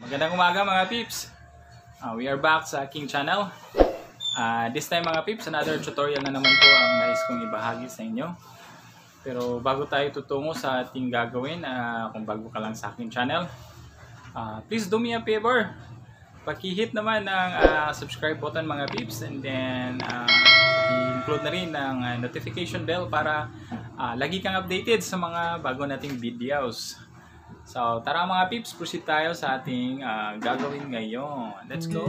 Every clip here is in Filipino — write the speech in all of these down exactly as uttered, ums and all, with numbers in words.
Magandang umaga mga peeps! Uh, we are back sa aking channel. Uh, this time mga peeps, another tutorial na naman po ang nais kong ibahagi sa inyo. Pero bago tayo tutungo sa ating gagawin, uh, kung bago ka lang sa aking channel, uh, please do me a favor. Paki-hit naman ng uh, subscribe button mga peeps, and then uh, i-include na rin ng uh, notification bell para uh, lagi kang updated sa mga bago nating videos. So, tara mga peeps, proceed tayo sa ating uh, gagawin ngayon. Let's go!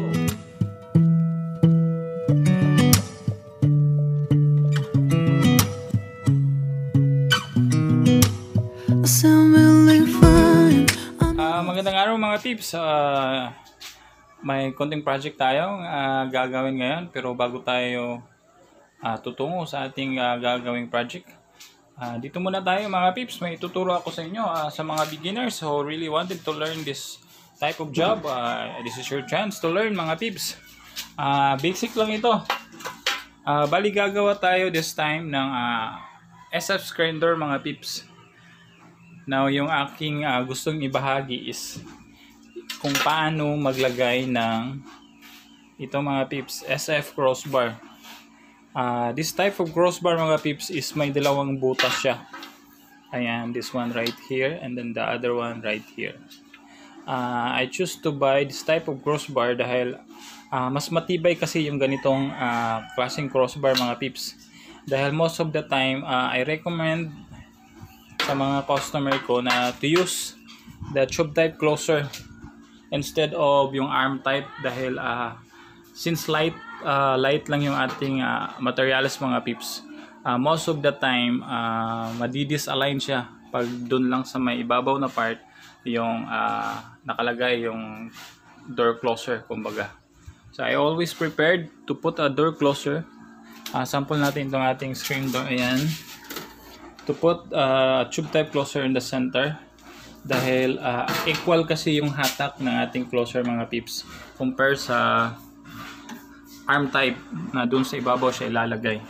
Uh, magandang araw mga peeps. Uh, may konting project tayong uh, gagawin ngayon. Pero bago tayo uh, tutungo sa ating uh, gagawing project, Uh, dito muna tayo mga peeps, may ituturo ako sa inyo uh, sa mga beginners who really wanted to learn this type of job. Uh, this is your chance to learn mga peeps. Uh, basic lang ito. Uh, bali gagawa tayo this time ng uh, S F screen door mga peeps. Now yung aking uh, gustong ibahagi is kung paano maglagay ng ito mga peeps, S F crossbar. Uh, this type of crossbar mga peeps is may dalawang butas siya. Ayan, this one right here and then the other one right here. Uh, I choose to buy this type of crossbar dahil uh, mas matibay kasi yung ganitong uh, klaseng crossbar mga peeps. Dahil most of the time, uh, I recommend sa mga customer ko na to use the tube type closer instead of yung arm type dahil uh, since light uh, light lang yung ating uh, materials mga peeps, uh, most of the time uh, madi-disalign siya pag dun lang sa may ibabaw na part yung uh, nakalagay yung door closer kumbaga. So I always prepared to put a door closer. Uh, sample natin itong ating screen door, ayan, to put a uh, tube type closer in the center dahil uh, equal kasi yung hatak ng ating closer mga peeps compare sa arm type na dun sa ibabaw siya ilalagay.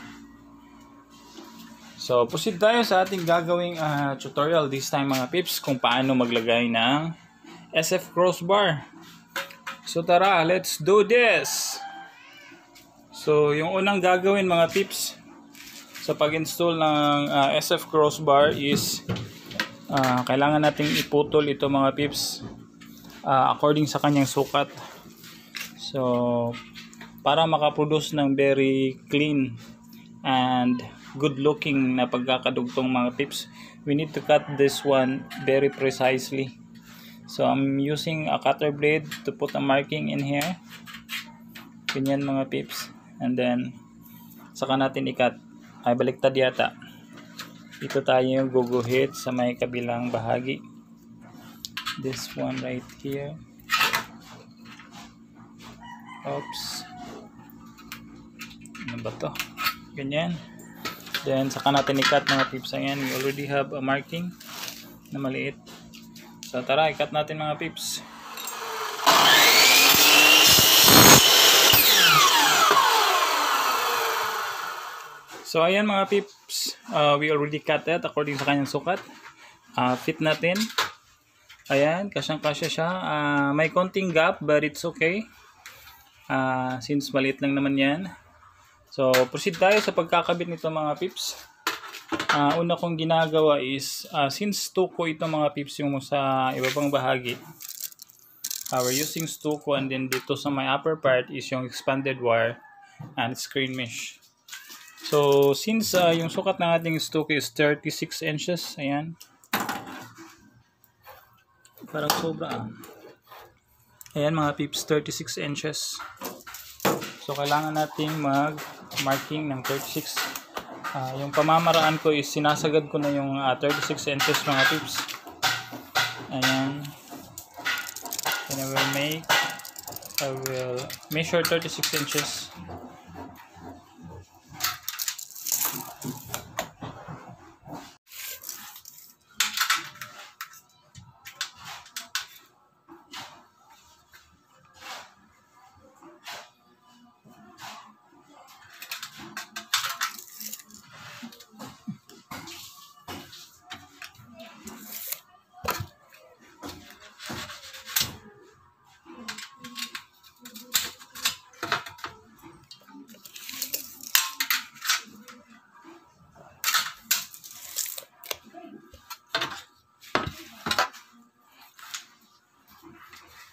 So proceed tayo sa ating gagawing uh, tutorial this time mga peeps kung paano maglagay ng S F crossbar. So tara, let's do this! So yung unang gagawin mga peeps sa pag-install ng uh, S F crossbar is uh, kailangan nating iputol ito mga peeps uh, according sa kanyang sukat. So para makaproduce ng very clean and good looking na pagkakadugtong mga peeps, we need to cut this one very precisely. So I'm using a cutter blade to put a marking in here. Ganyan mga peeps. And then saka natin i-cut. Ay baliktad yata. Ito tayo yung guguhit sa may kabilang bahagi. This one right here. Oops. Ano ba to? Ganyan. Then saka natin i-cut mga peeps. Ayan, we already have a marking na maliit. So tara, i-cut natin mga peeps. So ayan mga peeps, uh, we already cut it according sa kanyang sukat. Uh, fit natin. Ayan, kasyang-kasya siya. Uh, may konting gap but it's okay. Uh, since maliit lang naman yan. So proceed tayo sa pagkakabit nito mga peeps. Uh, una kong ginagawa is uh, since stuko ito mga peeps yung sa ibabang bahagi, uh, we're using stuko, and then dito sa my upper part is yung expanded wire and screen mesh. So since uh, yung sukat ng ating stuko is thirty-six inches, ayan, parang sobra ah. Ayan mga peeps, thirty-six inches. So kailangan nating mag marking ng thirty-six. Uh, yung pamamaraan ko is sinasagad ko na yung uh, thirty-six inches mga peeps. Ayan. And I will make, I will measure thirty-six inches.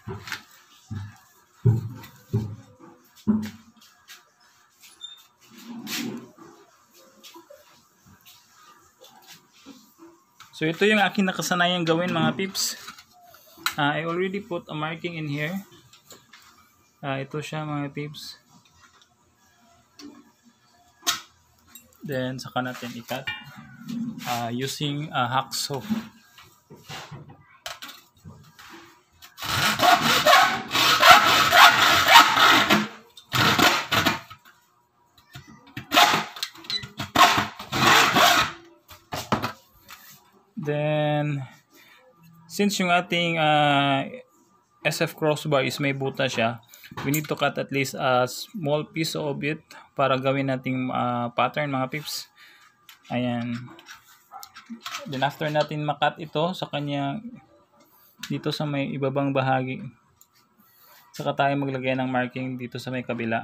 So ito yung aking nakasanayang gawin mga pips. Uh, I already put a marking in here. Uh, ito siya mga pips. Then saka natin ikat uh, using a hacksaw. Then since yung ating uh, S F crossbar is may buta siya, we need to cut at least a small piece of it para gawin nating uh, pattern mga pips. Ayan. Then after natin makat ito sa kanya dito sa may ibabang bahagi, saka tayo maglagay ng marking dito sa may kabila.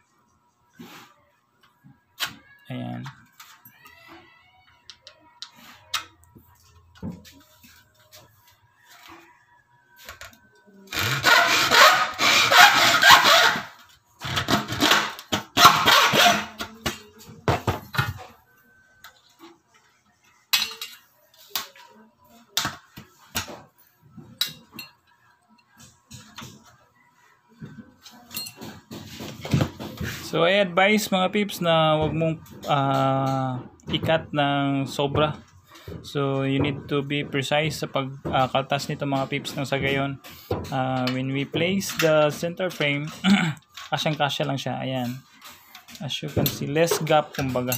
Ayan. So I advise mga pips na wag mong uh, ikat ng sobra. So you need to be precise sa pagkaltas uh, nito mga pips nang sa gayon. Uh, when we place the center frame, kasyang kasya lang siya. Ayan. As you can see, less gap kumbaga.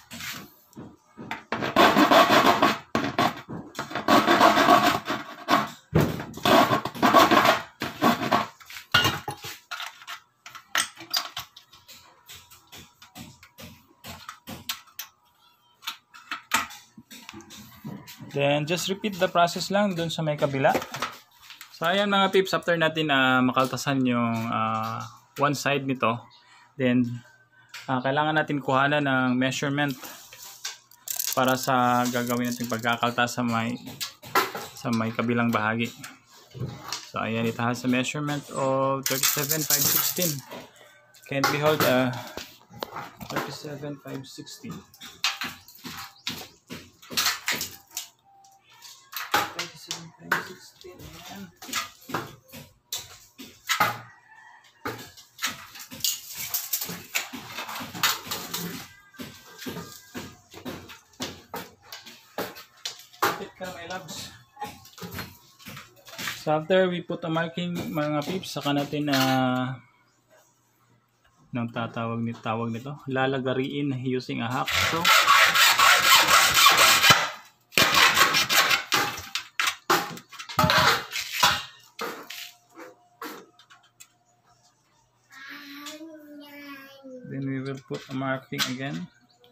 Then just repeat the process lang dun sa may kabila. So ayan mga pips, after natin uh, makaltasan yung uh, one side nito, then uh, kailangan natin kuhanan ng measurement para sa gagawin natin pagkakaltas sa may sa may kabilang bahagi. So ayan, it has a measurement of thirty-seven five sixteen. Can behold uh, thirty-seven five sixteen. So after we put a marking mga pips, saka natin uh, nang tatawag nito tawag nito lalagariin using a hacksaw. Then we will put a marking again.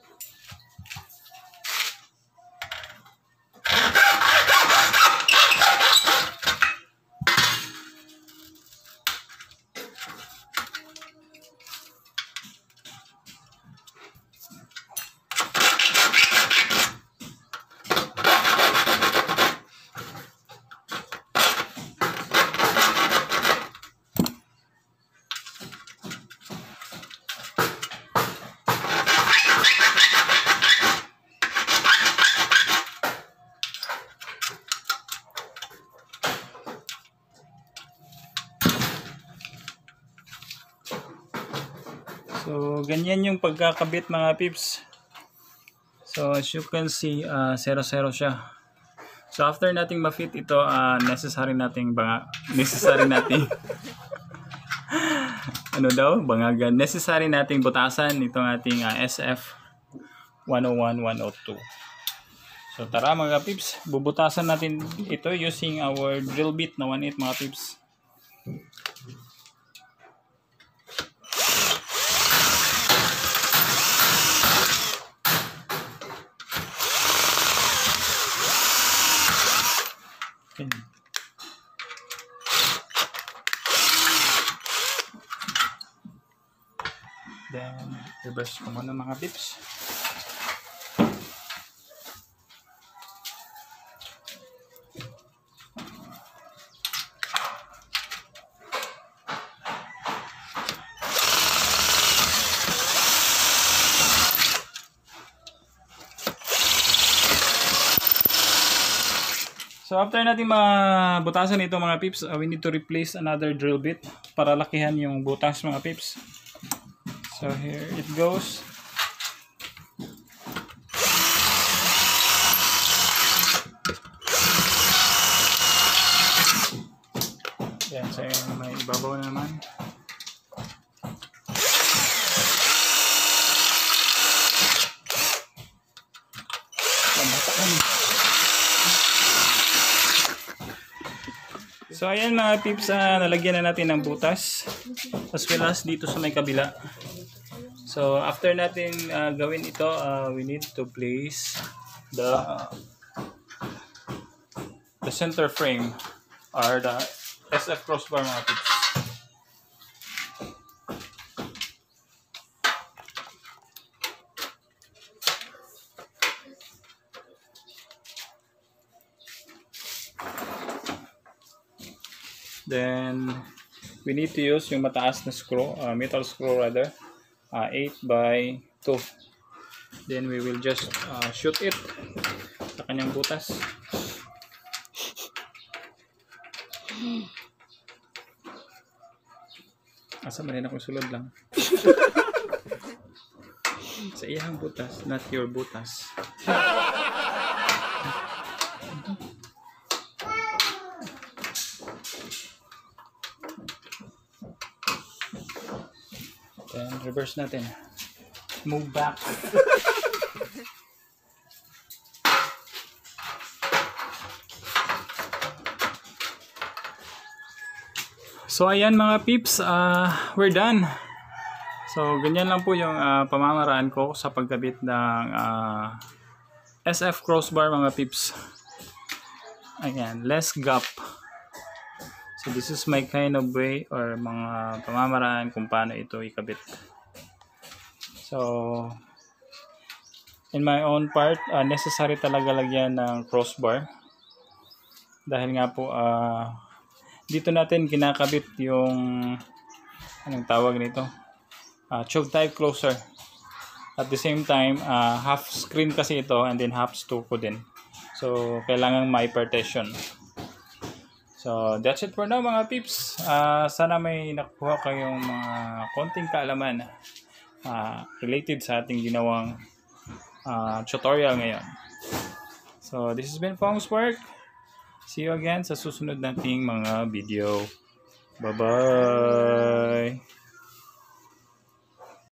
So, ganyan yung pagkakabit mga pips. So, as you can see, uh, zero-zero siya. So, after nating ma-fit ito, uh, necessary nating banga, necessary nating ano daw, bangagan. Necessary nating butasan itong ating uh, S F one oh one one oh two. So, tara mga pips, bubutasan natin ito using our drill bit na one eighth mga pips. Then, reverse ko muna mga pips. So after natin mabutasan ito mga pips, uh, we need to replace another drill bit para lakihan yung butas mga pips. So here it goes. Yan, so may ibabaw na naman. So ayan mga pips, uh, nalagyan na natin ng butas as well as dito sa may kabila. So after natin uh, gawin ito, uh, we need to place the uh, the center frame or the S F crossbar mga pips. Then we need to use yung mataas na screw, uh, metal screw rather, uh, eight by two. Then we will just uh, shoot it sa kanyang butas. Asa man rin akong sulod lang. Sa iyang butas, not your butas. Then reverse natin. Move back. So ayan mga pips, uh, we're done. So ganyan lang po yung uh, pamamaraan ko sa pagkabit ng uh, S F crossbar mga pips. Ayan, less gap. So this is my kind of way or mga pamamaraan kung paano ito ikabit. So in my own part, uh, necessary talaga lagyan ng crossbar. Dahil nga po uh, dito natin kinakabit yung anong tawag nito? Uh, choke type closer. At the same time, uh, half screen kasi ito and then half stuko din. So kailangan may partition. So that's it for now mga pips. Uh, sana may nakuha kayong mga konting kaalaman uh, related sa ating ginawang uh, tutorial ngayon. So this has been Fong's Work. See you again sa susunod nating mga video. Bye-bye!